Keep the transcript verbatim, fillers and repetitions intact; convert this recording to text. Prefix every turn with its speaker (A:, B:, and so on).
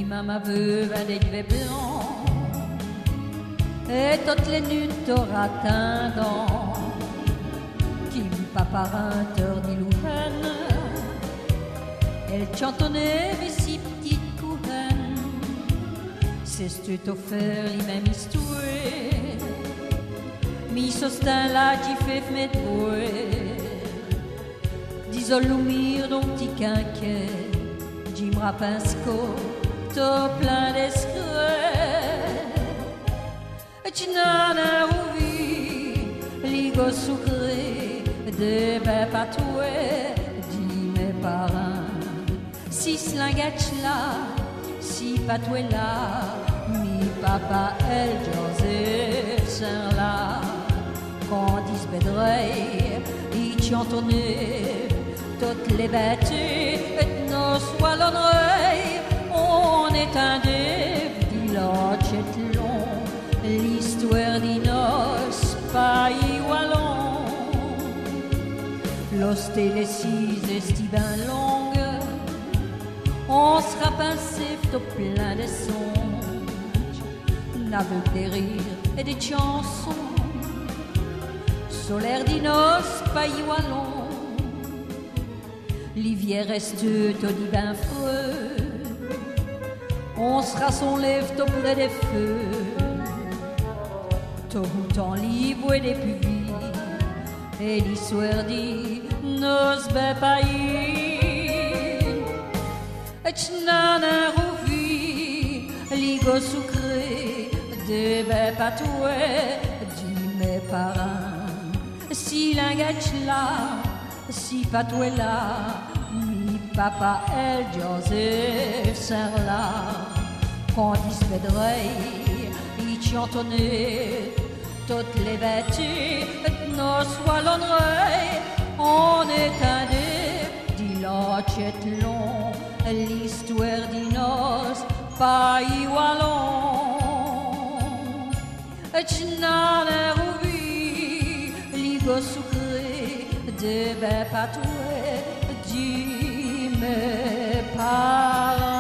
A: maman veuve avec les blancs et toutes les nuits t'auras tendant qui papa renteur dit louvaine elle chantonnait mes si petites couronnes c'est ce que t'offert les mêmes histoires mi sostin là qui fait mes brouets disons l'oumir donc petit quinquet Jim Rapinsko t'as plein d'escrocs tu n'en as ouvi ligo sucré de ben patoué dis mes parents si slingach là si patoué là mi papa el Joseph Saint là quand dis bedrey il chantonnait toutes les bêtes nos sois l'honneur on est un des villages long l'histoire de nos pays wallons los télésis estibins longues on sera pincé au plein de songes n'aveugle des rires et des chansons solaire de nos pays wallons l'hiver reste au divin feu on sera son lèvre auprès des feux tout en livre et des puvis et l'histoire dit nos belles pays et n'en rouvi ligo sucré de belles patouets dit mes parents si l'ingach là si patoué là mi papa el Joseph Saint là quand dispédrey il chantonnait toutes les bêtes nos sois l'honneur on est un des dilochette long l'histoire de nos pays wallons et n'en a rouvi ligo sucré de ben patoué dis mes parents